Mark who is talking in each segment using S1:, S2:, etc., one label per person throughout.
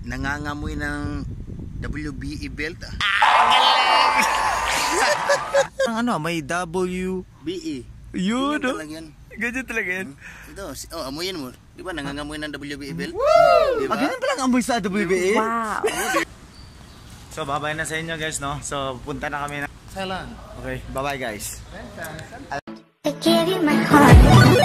S1: nangangamoy ng WBE belt.
S2: Galing! Ang ano, may W...
S1: BE.
S2: Yun, no?
S1: Yan.
S2: Ganyan talaga yan.
S1: Ito, amoyin mo. Di ba nangangamoy ng WBE belt?
S2: Di ba? Ganyan palang amoy sa WBE? Wow! So, babay na sa inyo guys, no? So, punta na kami na...
S1: Thailand.
S2: Okay, bye-bye guys.
S3: I gave you my heart.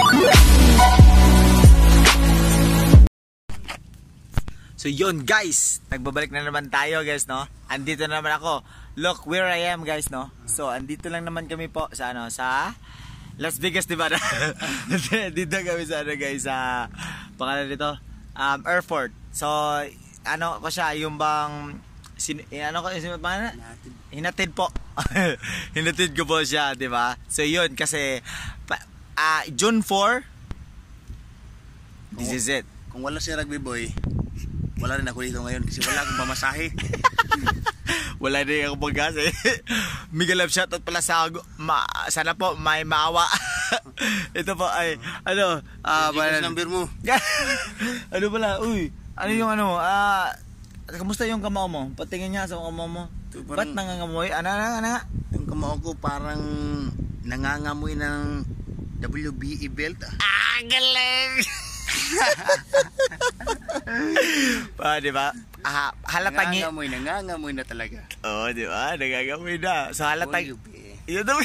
S2: So yun guys, nagbabalik na naman tayo guys, no? Andito na naman ako. Look where I am guys, no? So andito lang naman kami po sa ano, sa Las Vegas, di ba? Dito kami sa ano guys, sa pangalan dito, airport. So ano ko siya, yung bang ano ko, pangalan? Hinatid po. Hinatid ko po siya, di ba? So yun kasi June 4, this is it.
S1: Kung wala si Rugby Boy, wala rin ako dito ngayon kasi wala akong pamasahe.
S2: Wala rin ako pagkas eh. Miguel love shoutout pala sa sana po may maawa. Ito po ay ano,
S1: number mo.
S2: Ano pala? Uy, ano yung ano? Kamusta yung kamao mo? Patingin niya sa kamao mo. Ba't nangangamoy? Ano?
S1: Yung kamao ko parang nangangamoy ng WBE belt.
S2: Galing! Di ba? Halatang
S1: nangangamoy na talaga.
S2: Oo, di ba? Nangangamoy na. So halatang yun daw.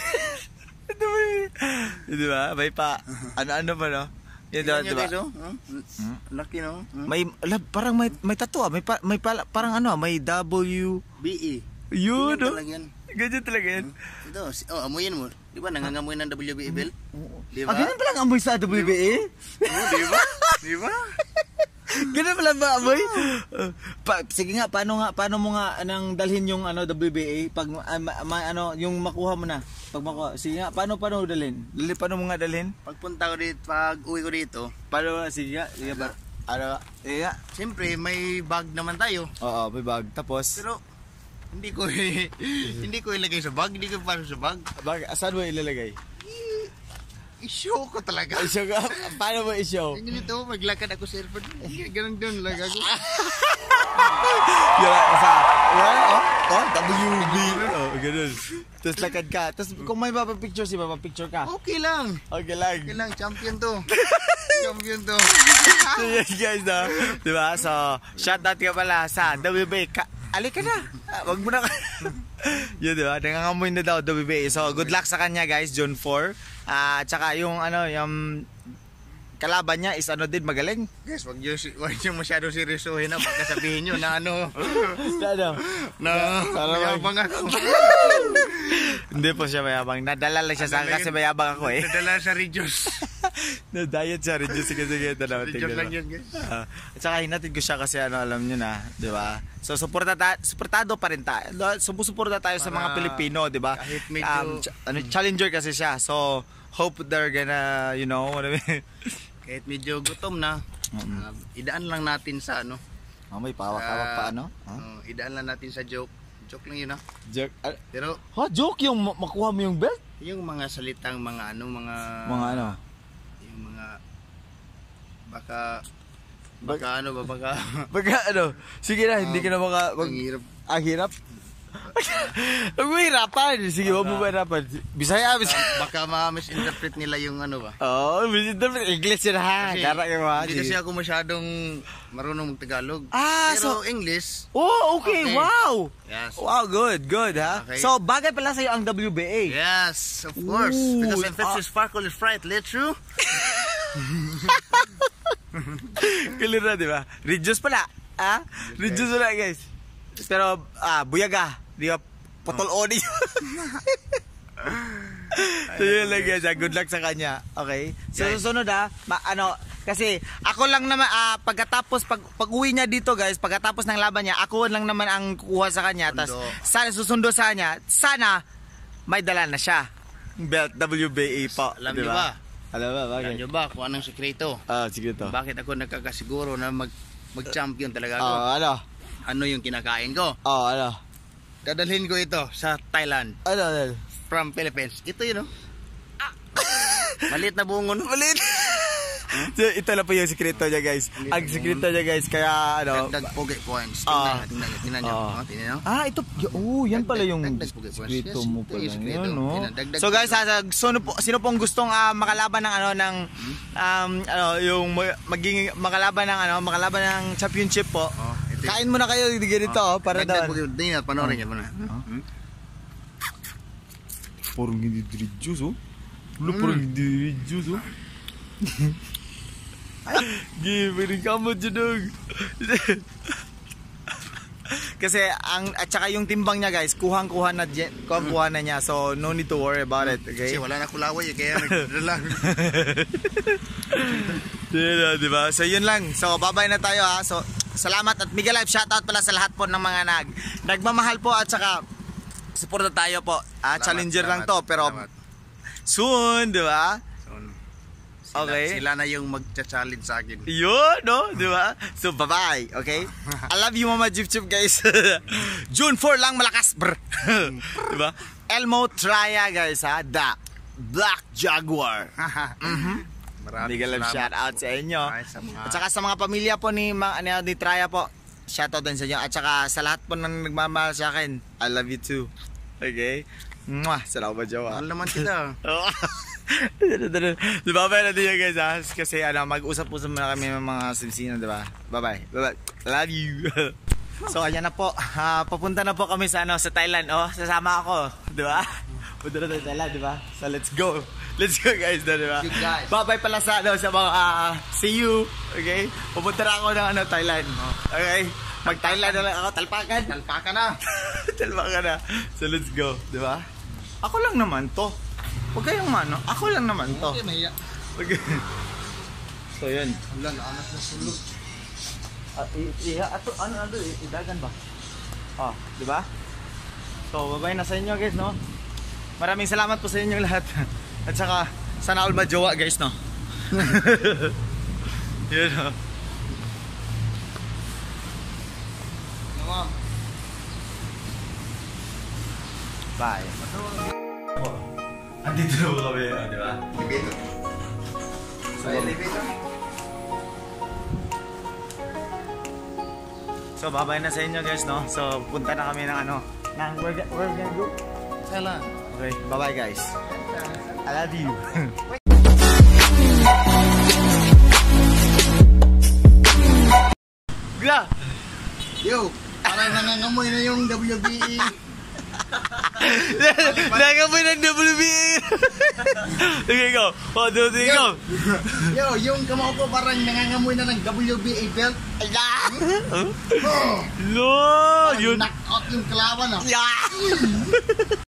S2: Di ba? May pa ano pa no? Yun daw, di ba?
S1: Lucky no?
S2: Parang may tattoo, may parang ano, may WBE. Yun, no? Ganyan talaga yan.
S1: Ito, amoyin mo. Di ba nangangamoy ng WBE belt? Di ba?
S2: Ganyan palang amoy sa WBE?
S1: Di ba? Di ba?
S2: Ganun pala ba amoy? Sige nga, paano mo nga nang dalhin yung ano WBA pag ano yung makuha mo na? Pag makuha, sige nga, paano dalhin? Paano mo nga dalhin?
S1: Pagpunta ko dito, pag uwi ko dito,
S2: paano sige nga, ano? Sige nga.
S1: Siyempre may bag naman tayo.
S2: Oo, may bag. Tapos
S1: pero hindi ko ilagay sa bag, hindi ko para sa bag.
S2: Saan mo ilalagay?
S1: I-show ko talaga.
S2: I-show ka? Paano mo i-show?
S1: Ganito, maglakad ako sa airport. Ganun doon lang ako.
S2: WB. Ganun. Tapos lakad ka. Tapos kung may mapapicture ka.
S1: Okay lang.
S2: Okay lang.
S1: Champion to. Champion to.
S2: So yes guys, no? Diba? So, shoutout ka pala sa WB. Alika na. Wag mo na. Yun, diba? Nangangamoy na daw WBA. So, good luck sa kanya guys, June 4. Tsaka yung ano, yung kalaban niya is ano din, magaling.
S1: Guys, wag yung masyado seryosohin na. Baka sabihin nyo na ano. Mayabang ako.
S2: Hindi po siya mayabang. Nadala lang siya sa akin kasi mayabang ako eh.
S1: Nadala sa Regios.
S2: Na-diet siya, Regios. Sige, ito naman.
S1: Regios lang yun guys.
S2: At saka hinatid ko siya kasi ano, alam nyo na, di ba? So, suportado pa rin tayo. Sumusuporta tayo sa mga Pilipino, di ba?
S1: Kahit medyo...
S2: challenger kasi siya. So, hope they're gonna, you know what I mean?
S1: Kahit medyo gutom na, idaan lang natin sa ano.
S2: May pawak-hawak pa ano?
S1: Idaan lang natin sa joke. Joke lang yun ha.
S2: Joke?
S1: Pero...
S2: joke yung makuha mo yung belt?
S1: Yung mga salitang mga ano, mga
S2: ano?
S1: Yung mga... Baka ano? Sige na, hindi ka na ang hirap.
S2: Ang hirap? Huwag mo hirapan. Sige, huwag mo hirapan. Bisaya.
S1: Baka ma-misinterpret nila yung ano ba?
S2: Oo, misinterpret. English yun ha.
S1: Hindi kasi ako masyadong marunong mag-Tagalog. Pero English.
S2: Oh, okay. Wow.
S1: Yes.
S2: Wow, good ha. Okay. So, bagay pala sa'yo ang WBA.
S1: Yes, of course. Because emphasis sparkle is bright. Let's true.
S2: Clear na, di ba? Reduce pala. Reduce pala, guys. Pero, buyaga. Di ba? Potol odi. So, yun lang, guys. Good luck sa kanya. Okay? So, susunod kasi ako lang naman, pagkatapos, pag uwi niya dito, guys, pagkatapos ng laban niya, ako lang naman ang kukuha sa kanya. Tapos, susundo sa kanya, sana, may dala na siya. Belt WBA po.
S1: Alam niyo ba?
S2: Alam ba? Bakit?
S1: Alam niyo ba kung anong sikreto?
S2: Sikreto.
S1: Bakit ako nagkakasiguro na mag-champion talaga ako?
S2: Ano?
S1: Ano yung kinakain ko?
S2: Ano?
S1: Dadalhin ko ito sa Thailand.
S2: Ano?
S1: From Philippines. Ito yun, no? Maliit na bungon.
S2: Maliit. So, ito lang po yung sikreto niya guys. Ang sikreto niya guys, kaya ano.
S1: Dagdag pogi points. Tingnan nyo. Tingnan nyo.
S2: Ito. Oh, yan pala yung
S1: Dagdag pogi points.
S2: sikreto mo pala.
S1: Ito yung sikreto.
S2: Yan, no?
S1: Dagdag
S2: So guys, sino pong gustong makalaban ng yung maging makalaban ng championship po. Kain muna kayo ganito para daw.
S1: Dagdag pogi. Tingnan, panoorin nyo muna.
S2: Parang hindi juice, oh. Parang hindi juice, oh. Gimana kamu judog. Kasi at saka yung timbang niya guys, kuha na niya. So no need to worry about it, okay?
S1: Kasi wala na kulaway kaya nagdala.
S2: Diba? So yun lang. So bye-bye na tayo ha. So salamat at mega live shoutout pala sa lahat po ng mga nagmamahal po at saka suporta tayo po. Challenger lang to pero soon, di ba? Okay.
S1: Sila na yung magcha-challenge sa akin.
S2: Yun, no? Di ba? So, bye-bye. Okay? I love you, Mama Jip Jip, guys. June 4 lang malakas, brr. Di ba? Elmo Traya, guys, ha? The Black Jaguar. Big love shout out sa inyo. At saka sa mga pamilya po ni Traya po, shout out din sa inyo. At saka sa lahat po nang nagmamahal sa akin, I love you too. Okay? Mwah! Salamat, Jawa.
S1: Mahal naman kita.
S2: Diba ba natin yun guys ha? Kasi mag-usap-usap muna kami ng mga sibsino, diba? Bye-bye. Bye-bye. Love you. So ayan na po. Papunta na po kami sa Thailand. Oh, sasama ako. Diba? Punta na tayo Thailand, diba? So let's go. Let's go guys, diba? Bye-bye pala sa mga see you. Okay? Pupunta na ako ng Thailand. Okay? Mag-Thailand na lang ako. Talpakan.
S1: Talpakan na.
S2: Talpakan na. So let's go. Diba? Ako lang naman to. Huwag kayong mano. Ako lang naman to.
S1: Okay.
S2: So yun.
S1: Wala na anak na sulog.
S2: Idagan ba? Di ba? So, bye-bye na sa inyo guys, no? Maraming salamat po sa inyo lahat. At saka, sana all majowa guys, no? Yun, no? Bye. Andito na po kami, di ba?
S1: Elevator. Sa elevator.
S2: So, bye-bye na sa inyo guys, no? So, punta na kami ng where we gonna go?
S1: Thailand.
S2: Okay, bye-bye guys. I love you. Bla!
S1: Yo, parang nangangamoy na yung WBE.
S2: Nangangamoy ng WBE. Okay, go. 1, 2, 3, go.
S1: Yo, yung kamao ko parang nangangamoy na ng WBA belt.
S2: Lo! Yun.
S1: Knock out yung kalaban,
S2: Yeah!